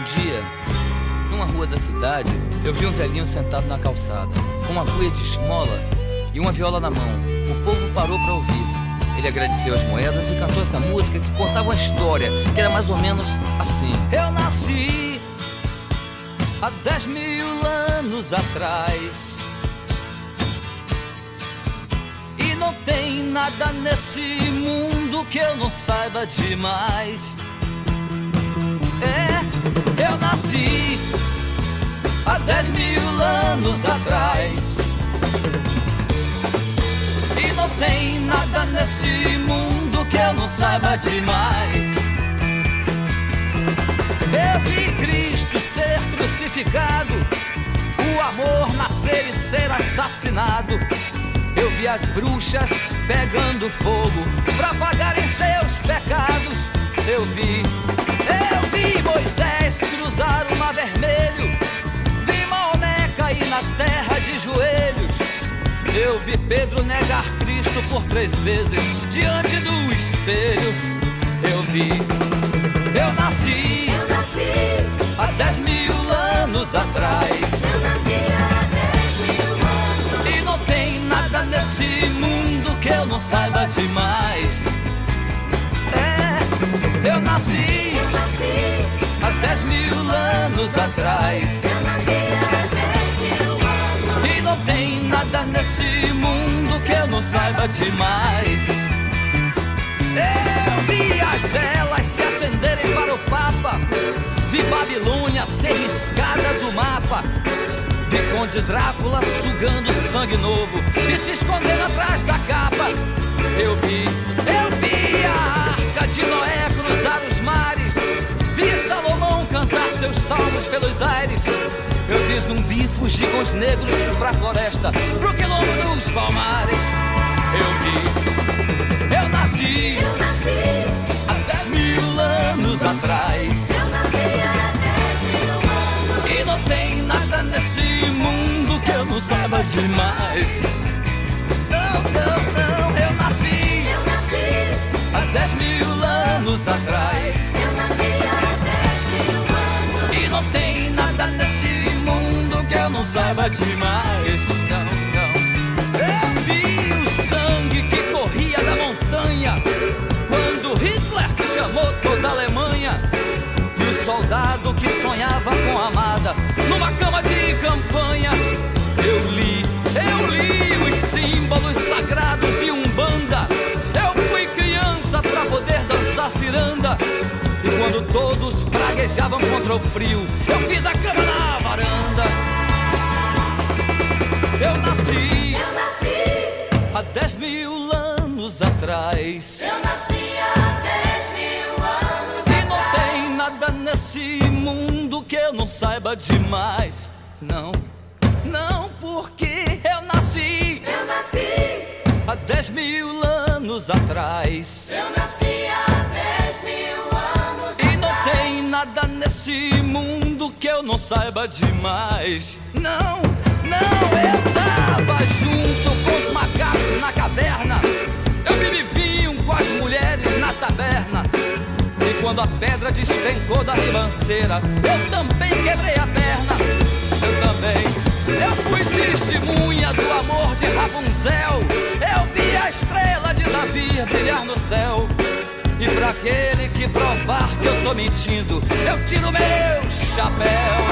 dia, numa rua da cidade, eu vi um velhinho sentado na calçada, com uma cuia de esmola e uma viola na mão. O povo parou para ouvir. Ele agradeceu as moedas e cantou essa música que contava uma história que era mais ou menos assim: eu nasci há 10.000 anos atrás, e não tem nada nesse mundo que eu não saiba demais. Eu nasci há 10.000 anos atrás, e não tem nada nesse mundo que eu não saiba demais. Eu vi Cristo ser crucificado, o amor nascer e ser assassinado. Eu vi as bruxas pegando fogo pra pagarem seus pecados. Eu vi Moisés cruzar o mar vermelho, vi Maomé cair na terra de joelhos. Eu vi Pedro negar Cristo por 3 vezes diante do espelho. Eu nasci há 10.000 anos atrás, e não tem nada nesse mundo que eu não saiba demais. Eu nasci há 10.000 anos atrás, e não tem nada nesse mundo que eu não saiba demais. Eu vi as velas se acenderem para o Papa, vi Babilônia ser riscada do mapa, vi Conde Drácula sugando sangue novo e se escondendo atrás da capa. Eu vi a Arca de Noé cruzar os mares, vi Salomão cantar seus salmos pelos aires. Eu vi Zumbi fugir com os negros pra floresta, pro quilombo dos palmares. Eu nasci há 10.000 anos atrás, e não tem nada nesse mundo que eu não saiba demais. Não, eu nasci há 10.000 anos atrás, e não tem nada nesse mundo que eu não saiba demais. Não. Eu vi o sangue que corria da montanha quando Hitler chamou toda a Alemanha, e o soldado que sonhava com a amada numa cama de campanha. Eu li os símbolos sagrados de Umbanda. Eu fui criança pra poder dançar ciranda, e quando todos praguejavam contra o frio, eu fiz a cama na varanda. Eu nasci há 10.000 anos atrás, Eu nasci há 10.000 anos e não tem nada nesse mundo que eu não saiba demais. Não, porque eu nasci há 10.000 anos atrás, Eu nasci há 10.000 anos e não tem nada nesse mundo que eu não saiba demais. Não, eu tava junto com os macacos na caverna, eu bebi vinho com as mulheres na taberna, e quando a pedra despencou da ribanceira, eu também quebrei a perna. Eu fui testemunha do amor de Rapunzel, eu vi a estrela de Davi brilhar no céu. E pra aquele que provar que eu tô mentindo, eu tiro meu chapéu.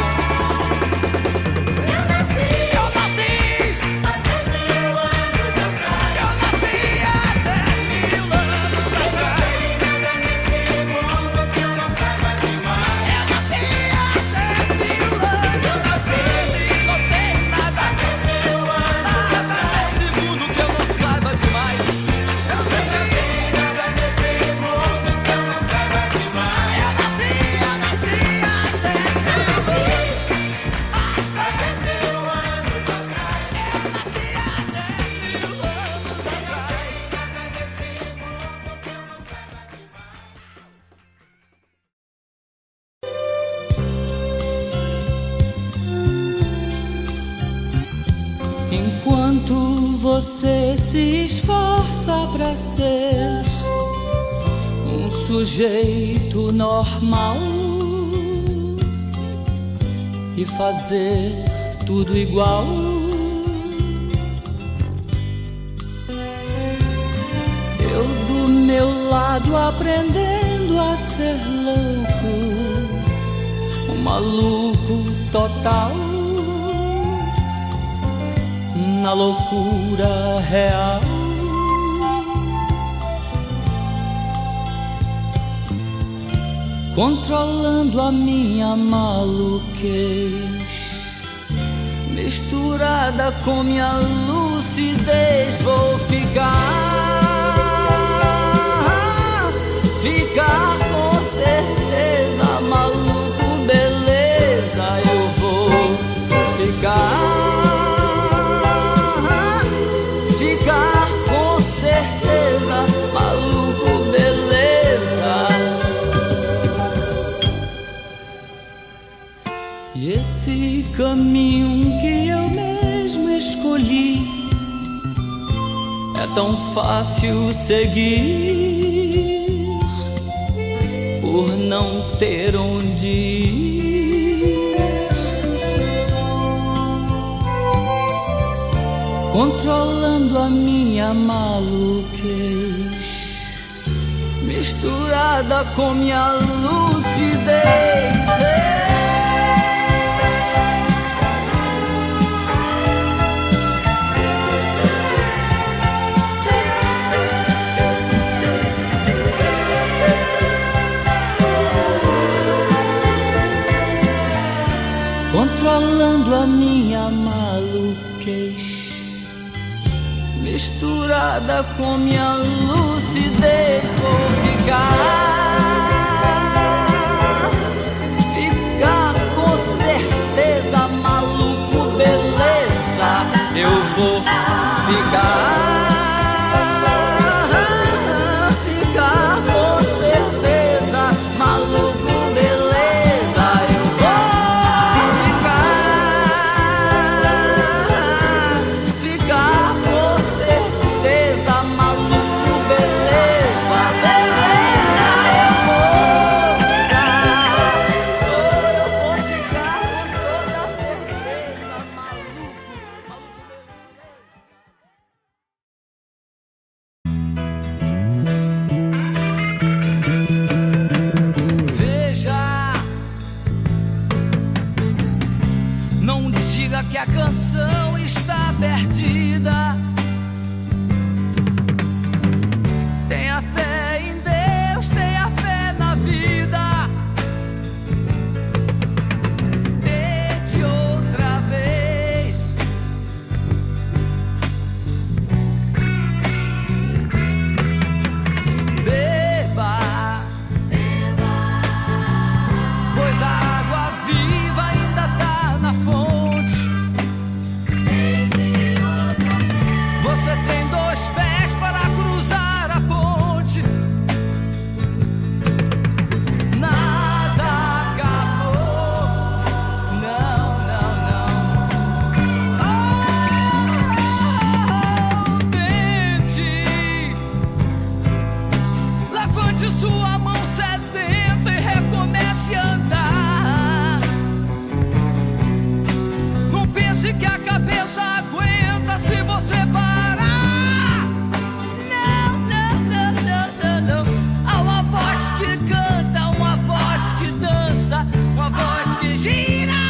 Eu nasci Há 10.000 anos atrás, eu nasci há 10.000 anos atrás, nada nesse mundo que eu não saiba demais. eu nasci há 10.000 anos atrás, e não tem nada nesse mundo que eu não saiba demais. Nada nesse mundo que eu não saiba demais. Eu nasci há 10.000 anos atrás. Enquanto você se esforça pra ser um sujeito normal, e fazer tudo igual. Eu do meu lado aprendendo a ser louco, um maluco total, na loucura real. Controlando a minha maluquez, misturada com minha lucidez, vou ficar com certeza maluco, beleza. Eu vou ficar com certeza maluco, beleza. E esse caminho que eu mesmo escolhi é tão fácil seguir, por não ter onde ir. Controlando a minha maluquez, misturada com minha lucidez. Controlando a minha maluquez, misturada com minha lucidez, vou ficar com certeza maluco, beleza. Eu vou ficar com certeza maluco, beleza. Eu vou ficar com certeza maluco, beleza, beleza. Eu vou ficar com toda certeza maluco, Veja, não diga que a canção está perdida. Tenha fé em Deus, tenha fé na vida. Tente outra vez. Beba, pois a água viva ainda tá na fonte. Você tem dois pés para cruzar a ponte. Nada acabou. Não, não, não. Tente. Levante sua mão sedenta e recomece a andar. Não pense que a cabeça aguenta se você parar. Não, não, não, não, não, não. Há uma voz que canta, uma voz que dança, uma voz que gira,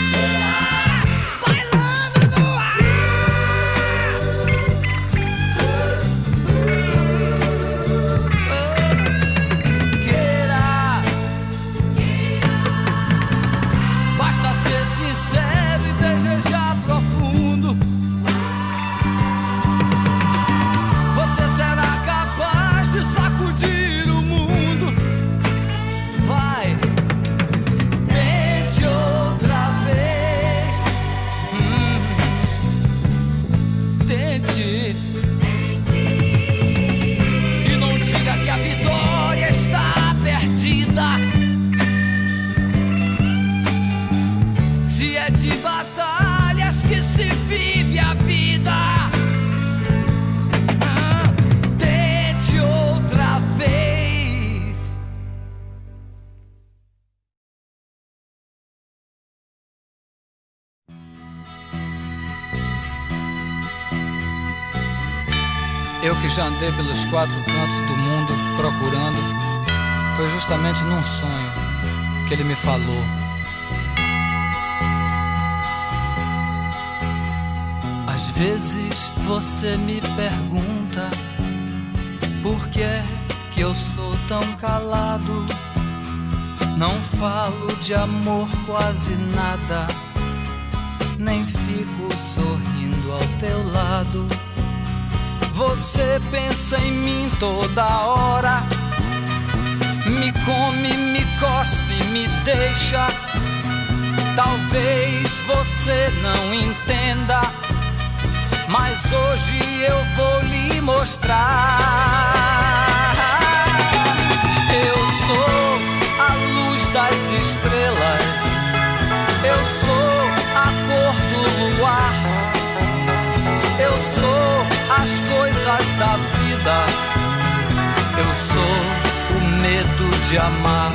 bailando no ar. Eu que já andei pelos 4 cantos do mundo procurando, foi justamente num sonho que ele me falou. Às vezes você me pergunta por que é que eu sou tão calado. Não falo de amor quase nada, nem fico sorrindo ao teu lado. Você pensa em mim toda hora, me come, me cospe, me deixa. Talvez você não entenda, mas hoje eu vou lhe mostrar. Eu sou a luz das estrelas, eu sou a cor do luar, eu sou as coisas da vida, eu sou o medo de amar.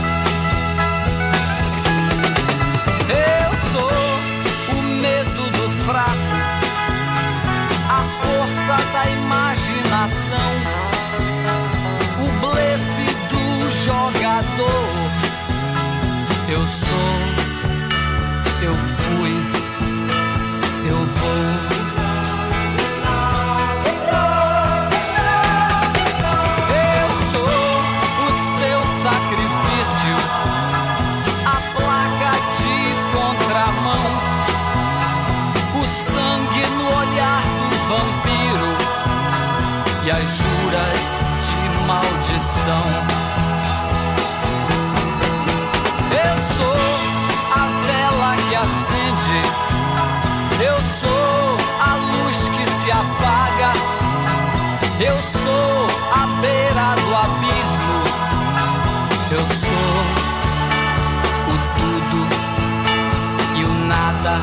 Eu sou o medo do fraco, a força da imaginação, o blefe do jogador. Eu sou, eu fui, eu vou. Eu sou o seu sacrifício, a placa de contramão, o sangue no olhar do vampiro e as juras de maldição. Eu sou a vela que acende, eu sou a luz que se apaga, eu sou a beira do abismo, eu sou o tudo e o nada.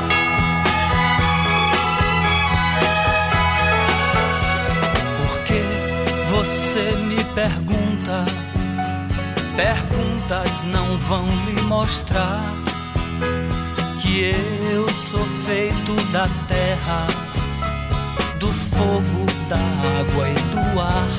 Você me pergunta, perguntas não vão lhe mostrar que eu sou feito da terra, do fogo, da água e do ar.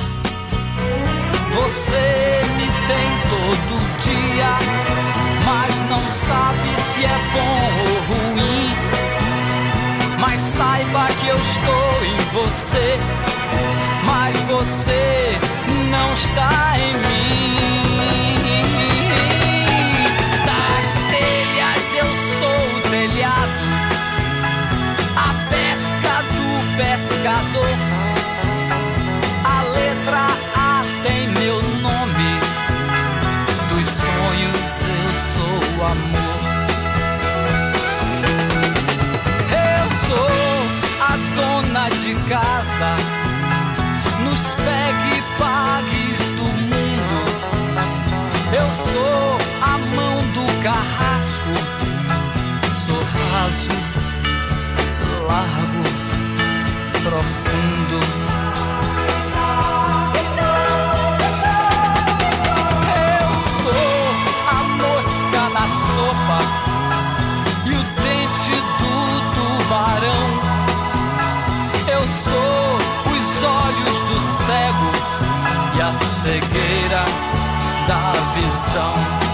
Você me tem todo dia, mas não sabe se é bom ou ruim. Mas saiba que eu estou em você, mas você não está em mim. Das telhas eu sou o telhado, a pesca do pescador. A letra A tem meu nome, dos sonhos eu sou o amor. Eu sou a dona de casa, nos pegue-pagues do mundo. Eu sou a mão do carrasco, sou raso, largo, profundo. Eu sou a mosca na sopa e o dente do tubarão. Eu sou os olhos do cego e a cegueira da visão.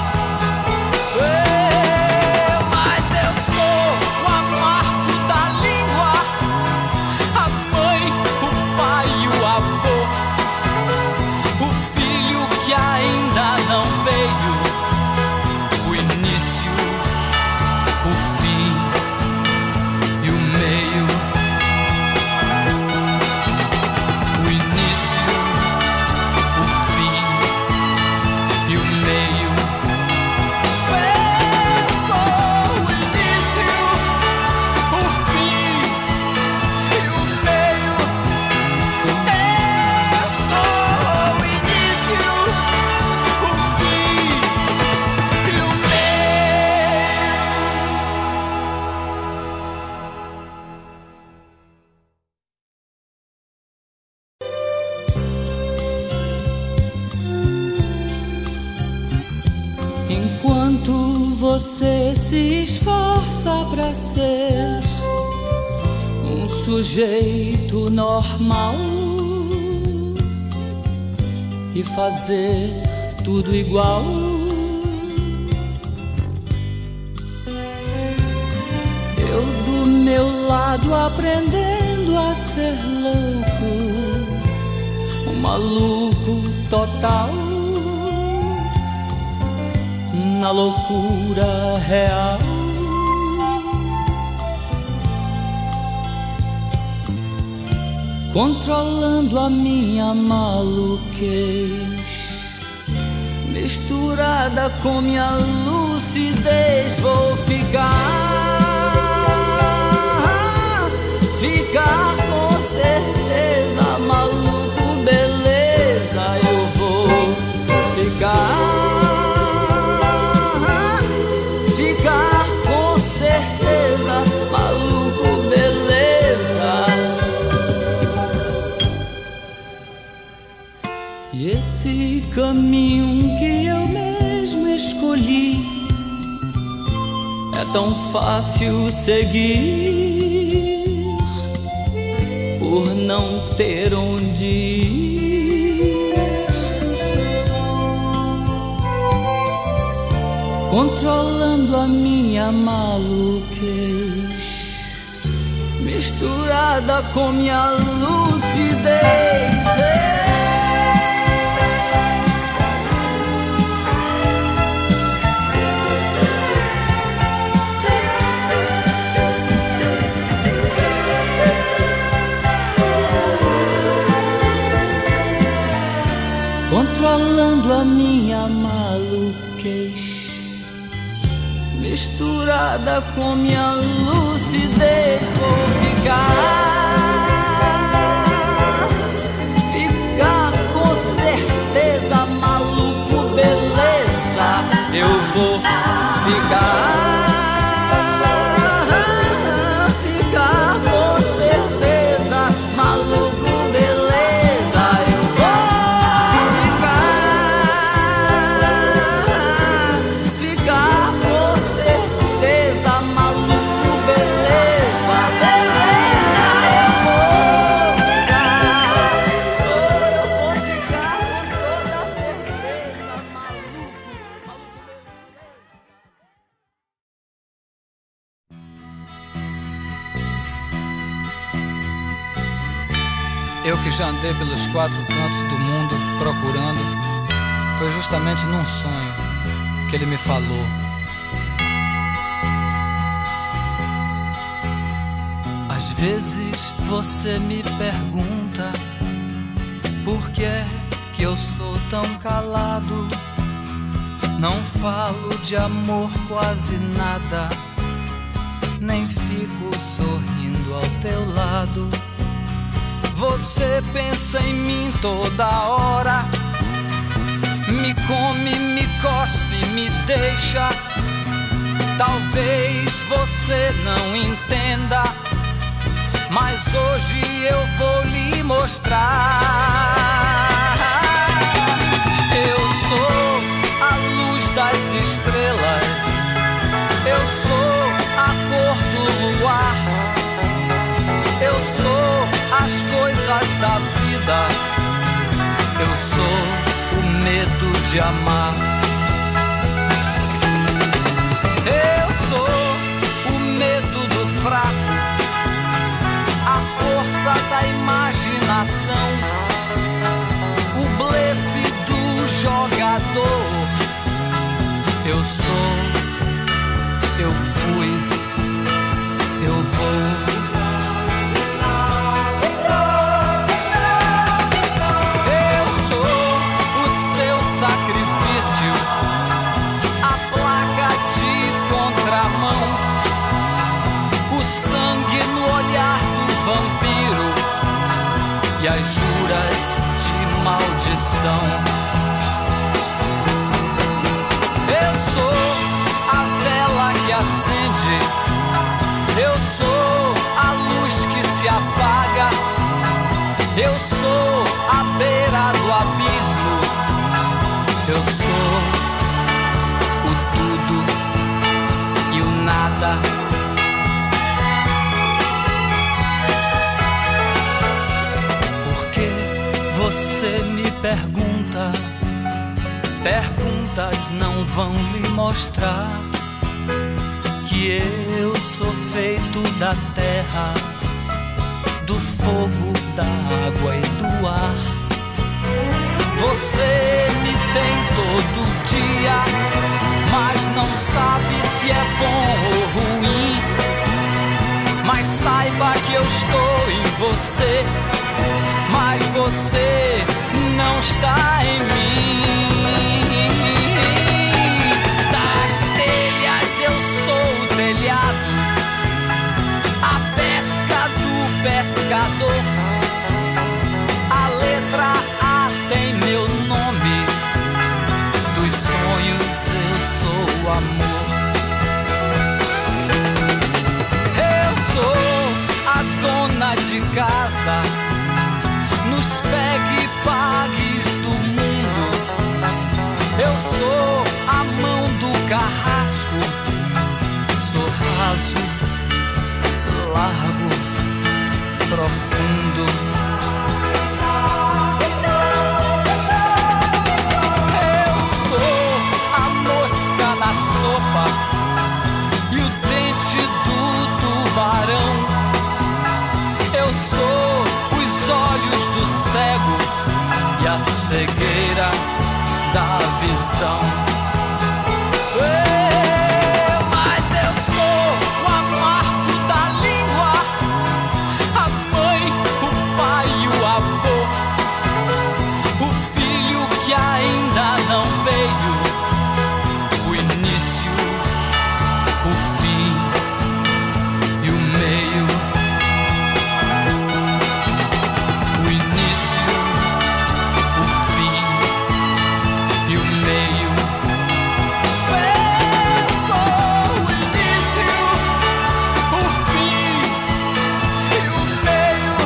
Mas eu sou o amargo da língua, a mãe, o pai e o avô, o filho que ainda não veio, o início, o fim e o meio. Enquanto você se esforça pra ser um sujeito normal, e fazer tudo igual. Eu do meu lado aprendendo a ser louco, um maluco total, na loucura real. Controlando a minha maluquez, misturada com minha lucidez, vou ficar com certeza maluco, beleza. Eu vou ficar com certeza maluco, beleza. E esse caminho que eu mesmo escolhi é tão fácil seguir, por não ter onde ir. Controlando a minha maluquez, misturada com minha lucidez. Controlando a minha maluquez, misturada com minha lucidez, vou ficar com certeza maluco, beleza. Eu vou ficar com certeza maluco, beleza. Eu vou ficar com certeza maluco, beleza, beleza. Eu vou ficar com toda certeza maluco, Eu que já andei pelos 4 cantos do mundo procurando, foi justamente num sonho que ele me falou. Às vezes você me pergunta por que é que eu sou tão calado. Não falo de amor quase nada, nem fico sorrindo ao teu lado. Você pensa em mim toda hora, me come, me cospe, me deixa. Talvez você não entenda, mas hoje eu vou lhe mostrar. Eu sou a luz das estrelas, eu sou a cor do luar, eu sou as coisas da vida, eu sou o medo de amar. Eu sou o medo do fraco, a força da imaginação, o blefe do jogador. Eu sou, eu fui, eu vou. E as juras de maldição. Eu sou a vela que acende, eu sou a luz que se apaga, eu sou a beira do abismo, eu sou o tudo e o nada. Você me pergunta pergunta. Perguntas não vão lhe mostrar que eu sou feito da terra, do fogo, da água e do ar. Você me tem todo dia, mas não sabe se é bom ou ruim. Mas saiba que eu estou em você, mas você não está em mim. Das telhas eu sou o telhado, a pesca do pescador. A letra A tem meu nome, dos sonhos eu sou o amor. Eu sou a dona de casa, nos pegue e pagues do mundo. Eu sou a mão do carrasco, sou raso, largo, profundo. Eu sou a mosca na sopa e o dente do tubarão. Eu sou os olhos do cego e a cegueira da visão. Mas eu sou o amargo da língua, a mãe, o pai e o avô, o filho que ainda não veio, o início, o fim e o meio. O início, o fim e o meio. Eu sou o início, o fim e o meio.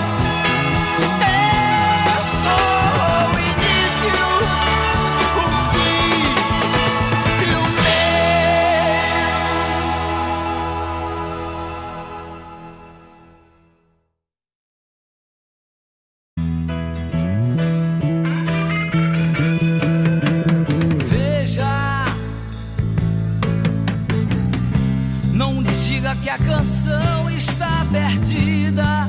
Eu sou o início, o fim e o meio. Veja, não diga que a canção está perdida.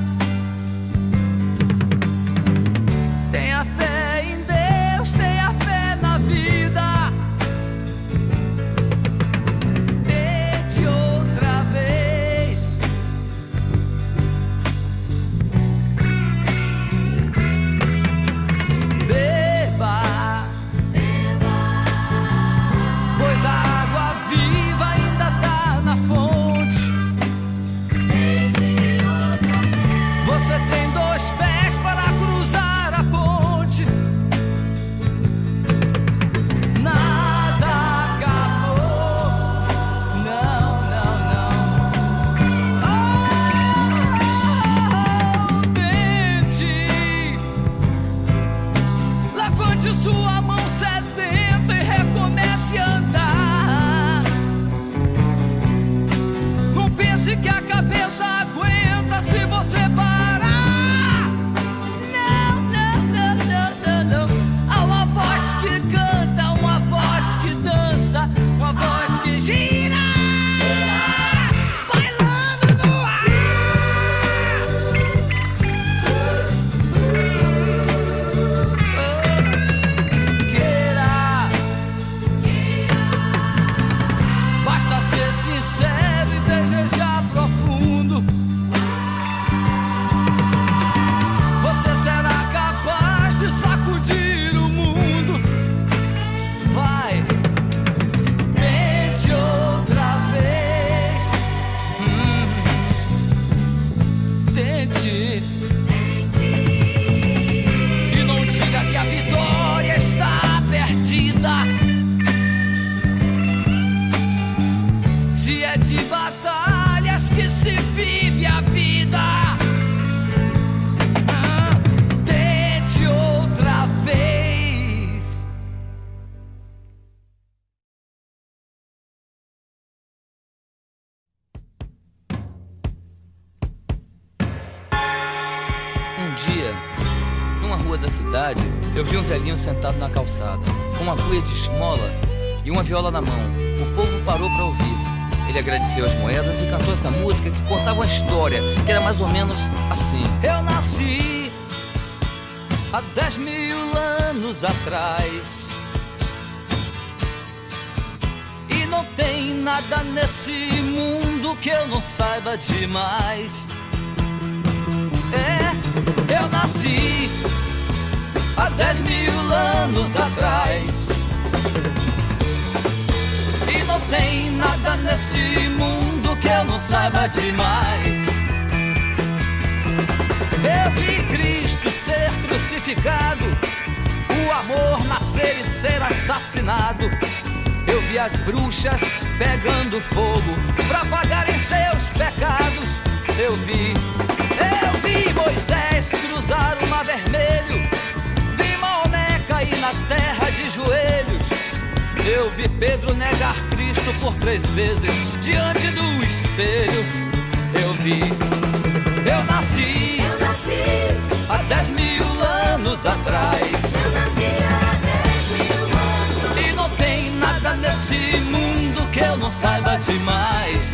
Tenha fé em Deus, tenha fé na vida. Tente outra vez. Beba, pois a água viva ainda tá na fonte. uma rua da cidade, eu vi um velhinho sentado na calçada, com uma cuia de esmola e uma viola na mão. O povo parou para ouvir. Ele agradeceu as moedas e cantou essa música que contava uma história que era mais ou menos assim. Eu nasci há 10.000 anos atrás, e não tem nada nesse mundo que eu não saiba demais. Eu nasci há 10.000 anos atrás, e não tem nada nesse mundo que eu não saiba demais. Eu vi Cristo ser crucificado, o amor nascer e ser assassinado. Eu vi as bruxas pegando fogo pra pagarem seus pecados. Eu vi Moisés cruzar o mar vermelho, vi Maomé cair na terra de joelhos. Eu vi Pedro negar Cristo por 3 vezes diante do espelho. Eu nasci há 10.000 anos atrás, e não tem nada nesse mundo que eu não saiba demais.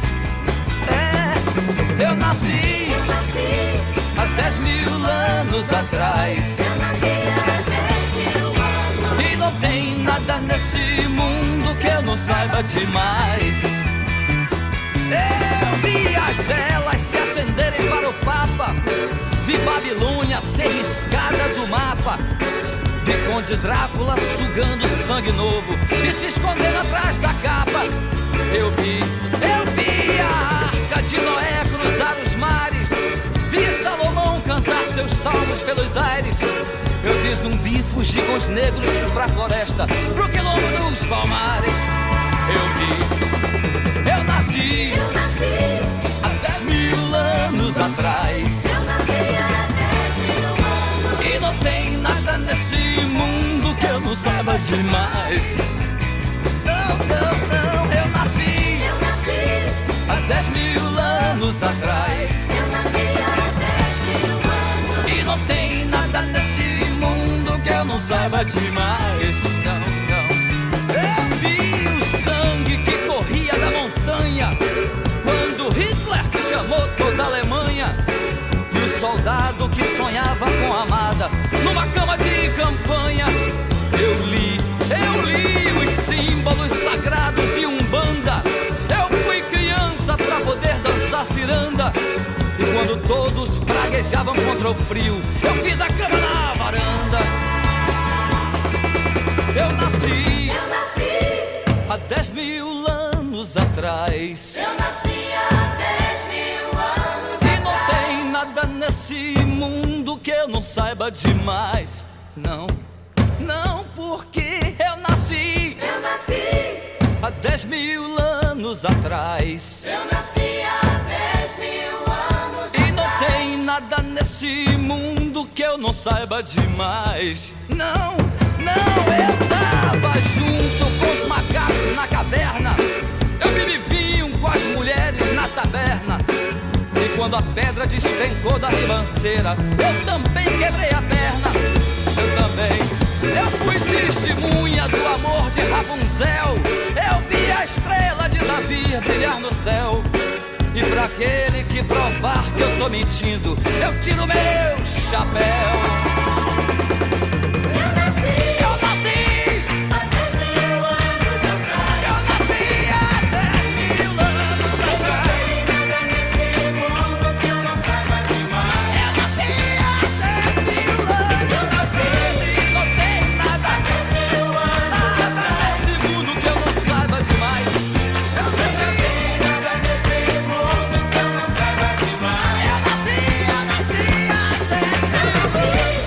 Eu nasci há 10.000 anos atrás, e não tem nada nesse mundo que eu não saiba demais. Eu vi as velas se acenderem para o Papa, vi Babilônia ser riscada do mapa, vi Conde Drácula sugando sangue novo e se escondendo atrás da capa. Eu vi a Arca de Noé cruzar os mares, vi Salomão cantar seus salmos pelos aires. Eu vi Zumbi fugir com os negros pra floresta, pro quilombo dos palmares. Eu nasci há 10.000 anos atrás, e não tem nada nesse mundo que eu não saiba demais. Não, eu nasci há 10.000 anos atrás, e não tem nada nesse mundo que eu não saiba demais. Não. Eu vi o sangue que corria da montanha quando Hitler chamou toda a Alemanha, e o soldado que sonhava com a amada numa cama de campanha. Eu li os símbolos sagrados de Umbanda. Eu fui criança pra poder dançar ciranda, e quando todos praguejavam contra o frio, eu fiz a cama na varanda. Eu nasci há 10.000 anos atrás, Eu nasci há 10.000 anos e não tem nada nesse mundo que eu não saiba demais. Não, porque eu nasci há 10.000 anos atrás, Eu nasci há 10.000 anos e não tem nada nesse mundo que eu não saiba demais. Não, eu tava junto com os macacos na caverna, eu bebi vinho com as mulheres na taberna, e quando a pedra despencou da ribanceira, eu também quebrei a perna. Eu fui testemunha do amor de Rapunzel, eu vi a estrela de Davi brilhar no céu. E pra aquele que provar que eu tô mentindo, eu tiro meu chapéu. Eu nasci Há 10.000 anos atrás, eu nasci há 10.000 anos atrás, nada nesse mundo que eu não saiba demais. eu nasci há 10.000 anos atrás, e não tem nada nesse mundo que eu não saiba demais. Nada nesse mundo que eu não saiba demais. Eu nasci há 10.000 anos atrás.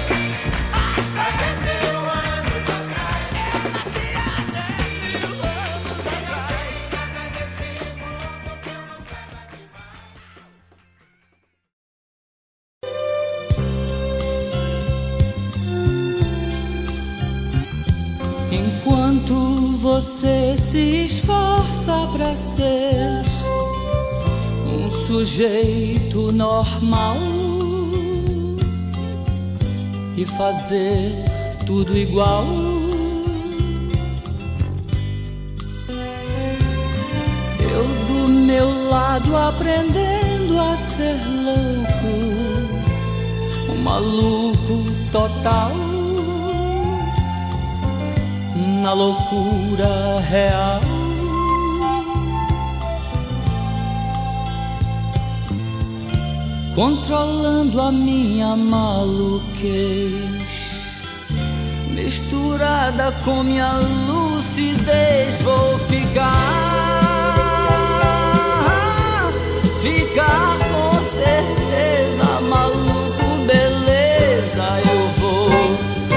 Enquanto você se esforça pra ser um sujeito normal, e fazer tudo igual. Eu do meu lado aprendendo a ser louco, um maluco total, na loucura real. Controlando a minha maluquez, misturada com minha lucidez, vou ficar com certeza maluco, beleza. Eu vou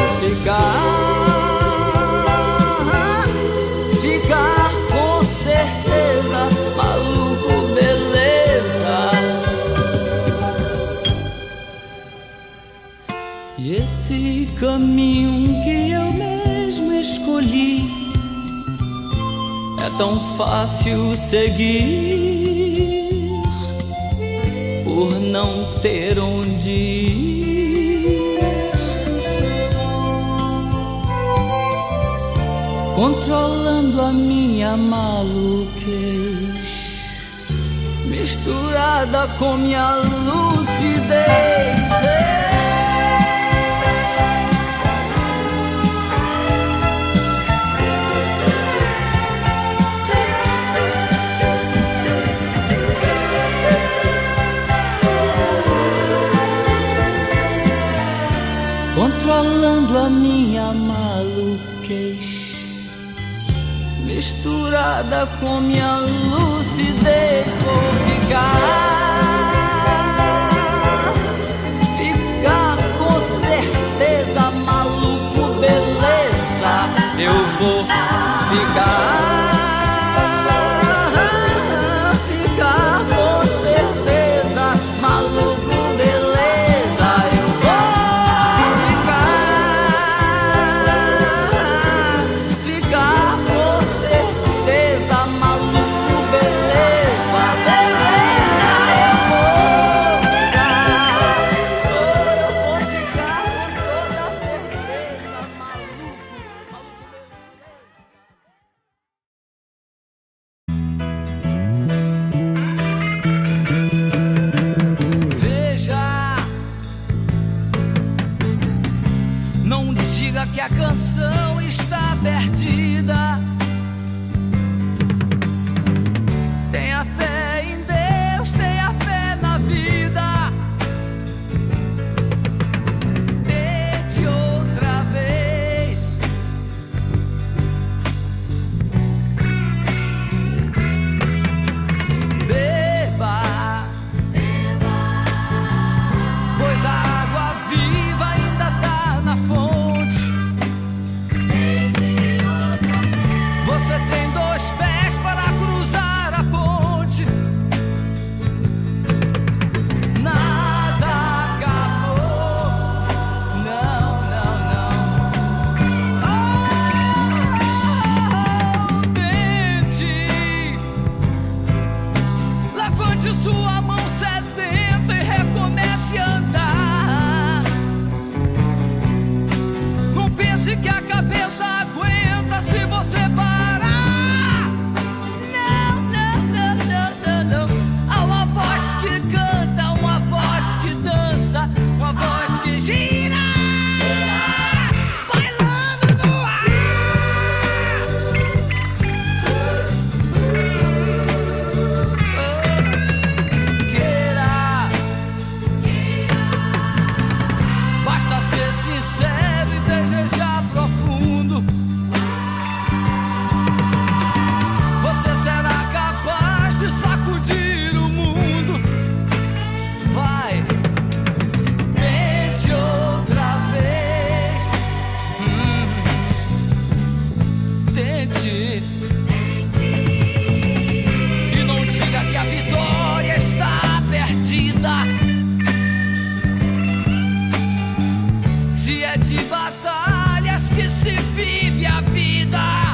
ficar com certeza maluco, beleza. E esse caminho que eu mesmo escolhi é tão fácil seguir, por não ter onde ir. Controlando a minha maluquez, misturada com minha lucidez. Controlando a minha maluquez, misturada com minha lucidez, vou ficar com certeza maluco, beleza. Eu vou ficar com certeza maluco, beleza. Eu vou ficar com certeza maluco, beleza. Beleza, eu vou ficar com toda certeza maluco, Veja, não diga que a canção está perdida. Tenha fé em Deus, tenha fé na vida. Tente outra vez. Beba, pois a água viva ainda tá na fonte. Você tem dois pés para cruzar a ponte. Nada acabou. Não, não, não. Tente. Levante sua mão sedenta e recomece a andar. Não pense que a cabeça aguenta se você parar. Não, não, não, não, não, não. Há uma voz que canta, uma voz que dança, uma voz que gira, bailando no ar. Queira, basta ser sincero e desejar profundo. Você será capaz de sacudir o mundo. Vai, tente outra vez. Tente. E não diga que a vitória está perdida. Se é de batalhas que se vive a vida.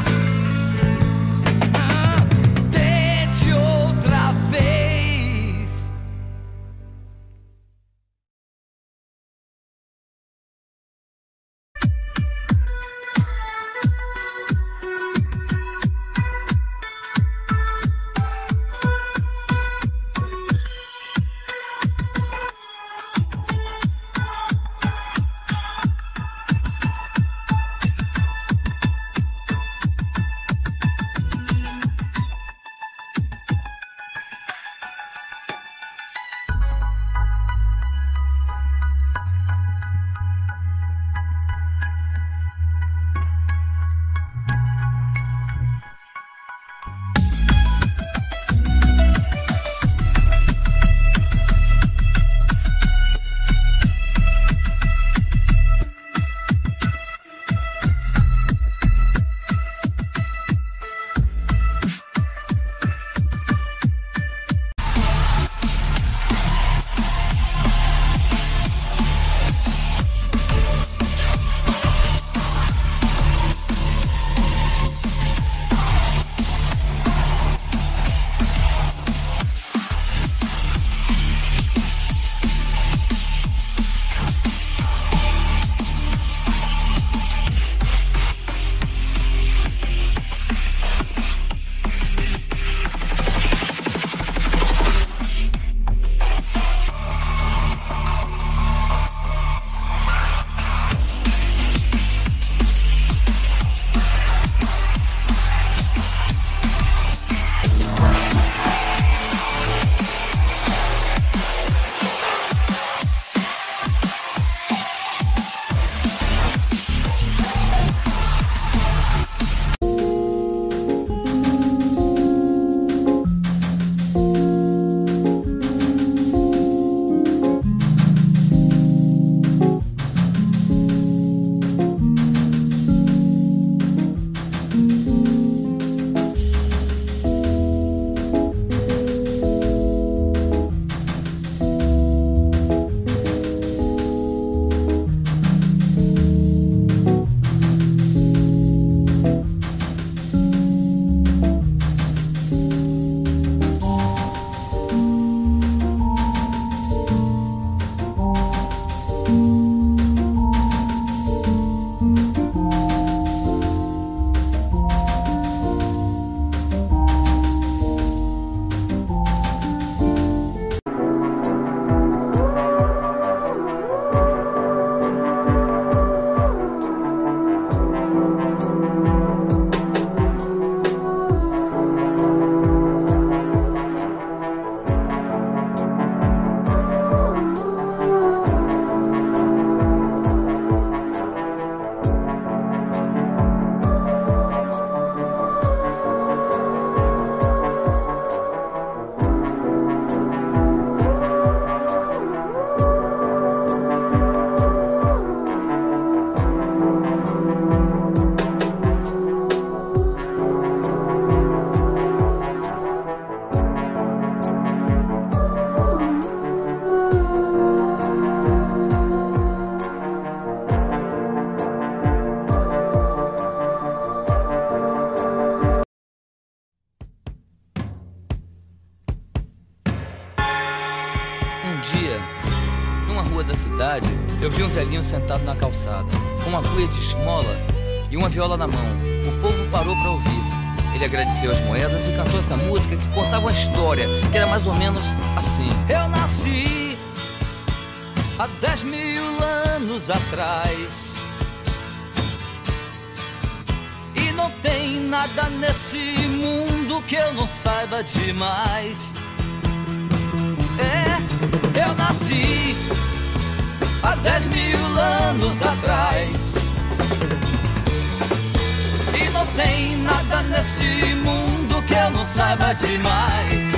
cidade, eu vi um velhinho sentado na calçada, com uma cuia de esmola e uma viola na mão. O povo parou para ouvir. Ele agradeceu as moedas e cantou essa música que contava uma história que era mais ou menos assim. Eu nasci há 10.000 anos atrás, e não tem nada nesse mundo que eu não saiba demais. Eu nasci há 10.000 anos atrás, e não tem nada nesse mundo que eu não saiba demais.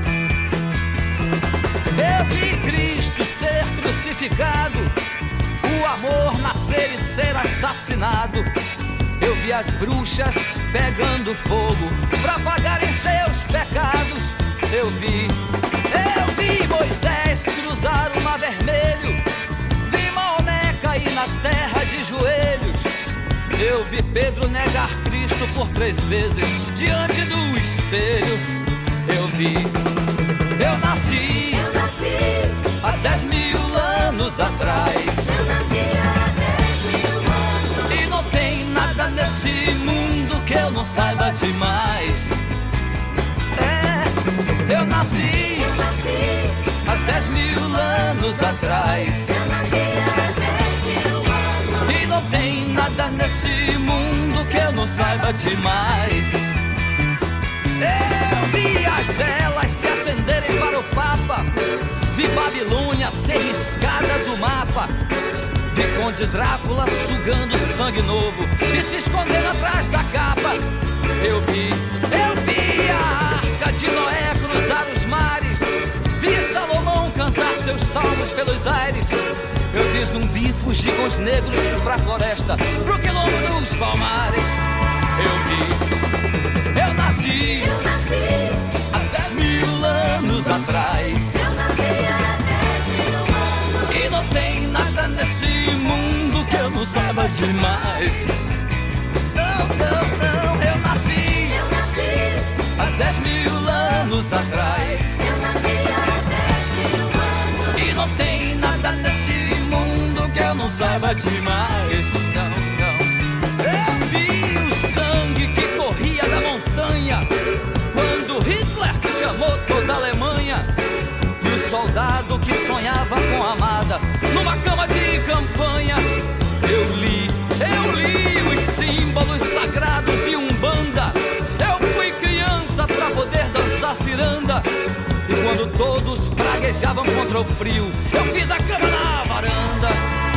Eu vi Cristo ser crucificado, o amor nascer e ser assassinado. Eu vi as bruxas pegando fogo pra pagarem seus pecados. Eu vi Moisés cruzar o mar vermelho, vi Maomé cair na terra de joelhos. Eu vi Pedro negar Cristo por 3 vezes diante do espelho. Eu nasci há 10.000 anos atrás, e não tem nada nesse mundo que eu não saiba demais. Eu nasci há 10.000 anos atrás, e não tem nada nesse mundo que eu não saiba demais. Eu vi as velas se acenderem para o Papa, vi Babilônia ser riscada do mapa, vi Conde Drácula sugando sangue novo e se escondendo atrás da capa. Eu vi a Arca de Noé cruzar os mares, vi Salomão cantar seus salmos pelos aires. Eu vi Zumbi fugir com os negros pra floresta, pro quilombo dos palmares. Eu nasci há 10.000 anos atrás, e não tem nada nesse mundo que eu não saiba demais. Não, eu nasci há 10.000 anos atrás, e não tem nada nesse mundo que eu não saiba demais. Não. Eu vi o sangue que corria da montanha quando Hitler chamou toda a Alemanha, e o soldado que sonhava com a amada numa cama de campanha. Eu li os símbolos sagrados de Umbanda. Eu fui criança pra poder dançar ciranda, e quando todos praguejavam contra o frio, eu fiz a cama na varanda.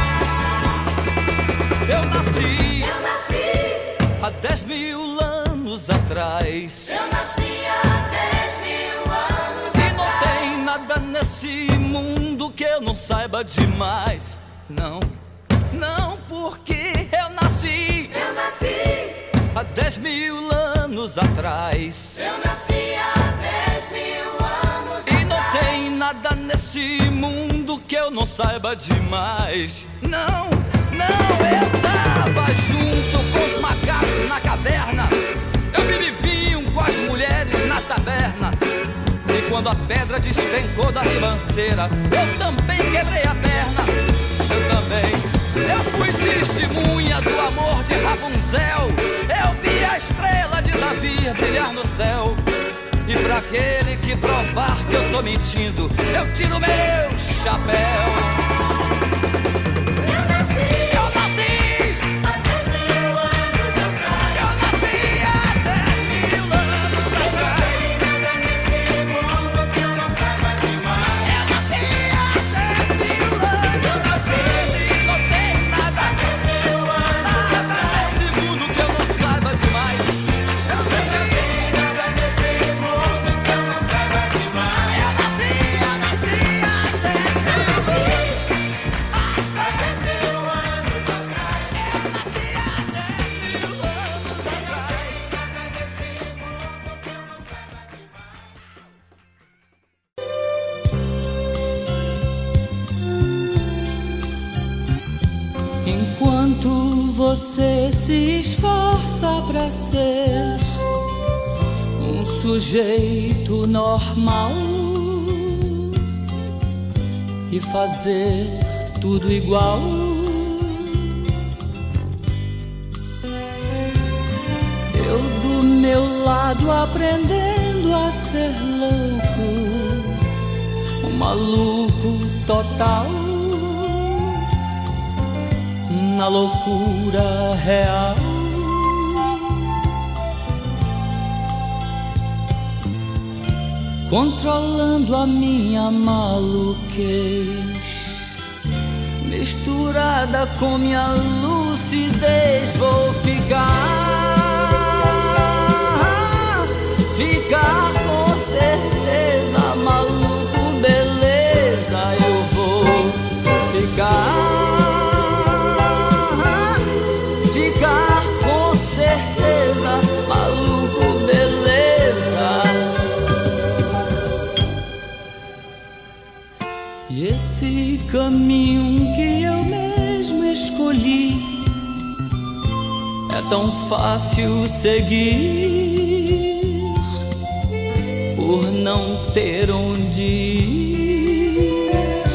Eu nasci há 10.000 anos atrás, Eu nasci há 10.000 anos e não tem nada nesse mundo que eu não saiba demais. Não, porque eu nasci há 10.000 anos atrás, Eu nasci há 10.000 anos e não tem nada nesse mundo que eu não saiba demais. Não, eu tava junto com os macacos na caverna, eu bebi vinho com as mulheres na taberna, e quando a pedra despencou da ribanceira, eu também quebrei a perna. Eu fui testemunha do amor de Rapunzel, eu vi a estrela de Davi brilhar no céu. E pra aquele que provar que eu tô mentindo, eu tiro meu chapéu. Eu nasci Há 10.000 anos atrás, eu nasci há 10.000 anos atrás, nada nesse mundo que eu não saiba demais. eu nasci há 10.000 anos atrás, e não tem nada nesse mundo que eu não saiba demais. Nada nesse mundo que eu não saiba demais. Eu nasci há 10.000 anos atrás, Enquanto você se esforça pra ser um sujeito normal e fazer tudo igual. Eu do meu lado aprendendo a ser louco, um maluco total, na loucura real. Controlando a minha maluquez, misturada com minha lucidez, vou ficar com certeza, maluco, beleza, eu vou ficar com certeza, maluco, beleza. E esse caminho que eu mesmo escolhi é tão fácil seguir, por não ter onde ir.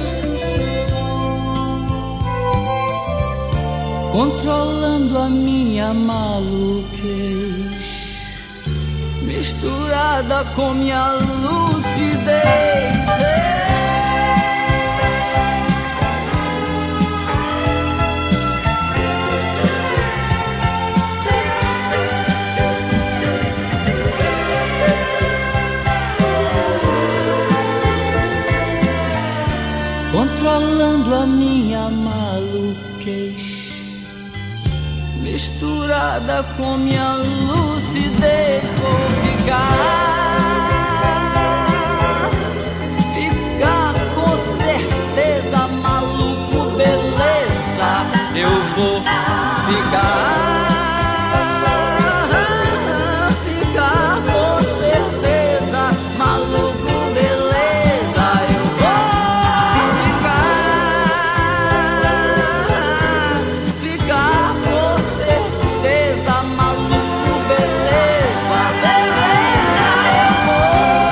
Controlando a minha maluquez, misturada com minha lucidez. Controlando a minha maluquez, misturada com minha lucidez, vou ficar com certeza, maluco, beleza, eu vou ficar com certeza, maluco, beleza, eu vou ficar com certeza, maluco, beleza, beleza, eu vou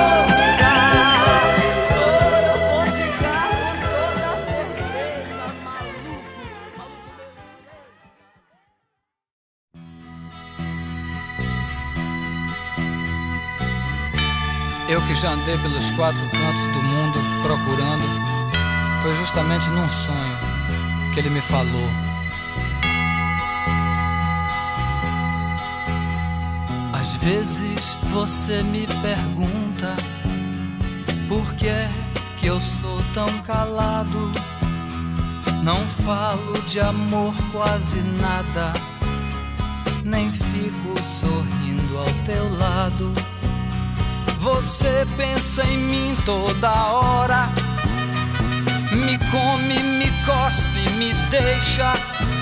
ficar com toda certeza, maluco, Eu que já andei pelos quatro cantos do mundo procurando, foi justamente num sonho que ele me falou. Às vezes você me pergunta por que é que eu sou tão calado. Não falo de amor quase nada, nem fico sorrindo ao teu lado. Você pensa em mim toda hora, me come, me cospe, me deixa.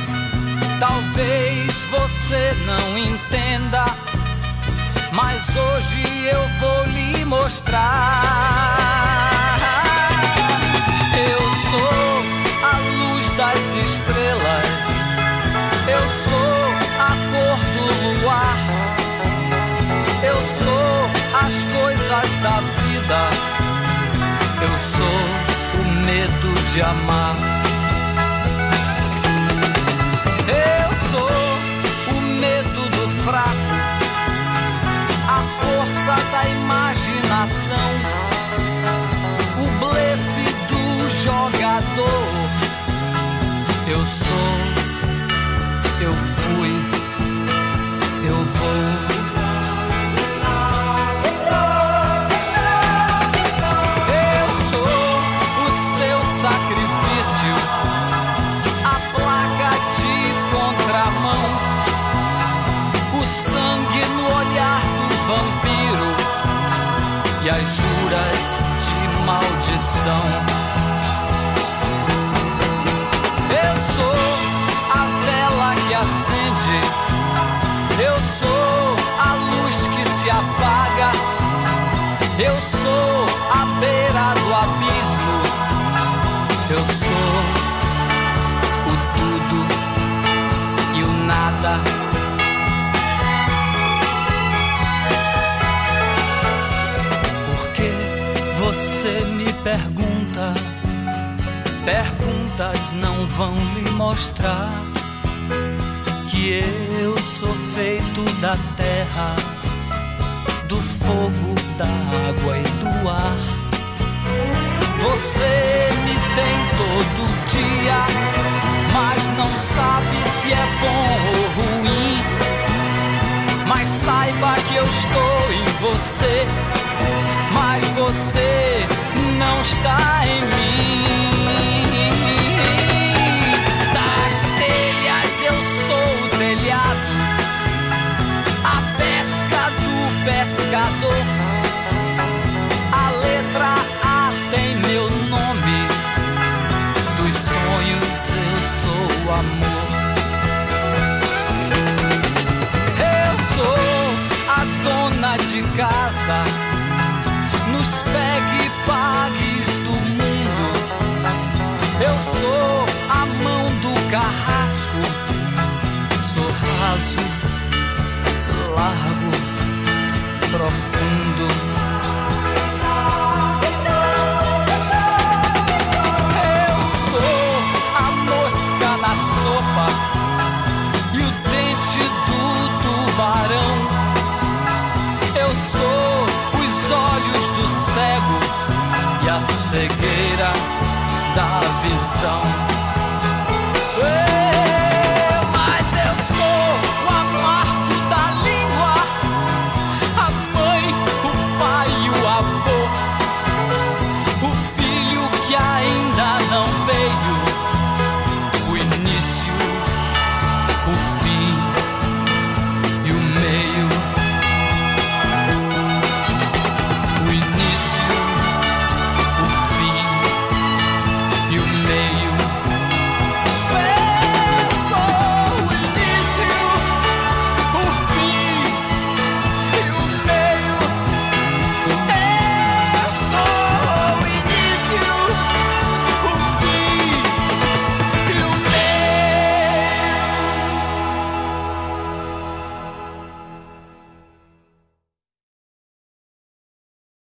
Talvez você não entenda, mas hoje eu vou lhe mostrar. Eu sou a luz das estrelas, eu sou a cor do luar, eu sou as coisas da vida, eu sou o medo de amar. Eu sou o medo do fraco, a força da imaginação, o blefe do jogador. Eu sou, eu fui, eu vou. E as juras de maldição. Eu sou a vela que acende, eu sou a luz que se apaga, eu sou a beira do abismo, eu sou o tudo e o nada. Você me pergunta plantas não vão lhe mostrar que eu sou feito da terra, do fogo, da água e do ar. Você me tem todo dia, mas não sabe se é bom ou ruim. Mas saiba que eu estou em você, mas você não está em mim. Das telhas eu sou o telhado, a pesca do pescador. A letra A tem meu nome, dos sonhos eu sou o amor. Eu sou a dona de casa, nos pegue-pagues do mundo. Eu sou a mão do carrasco, sou raso, largo, profundo. Eu sou a mosca na sopa e o dente do tubarão. Eu sou os olhos do cego e a cegueira da visão.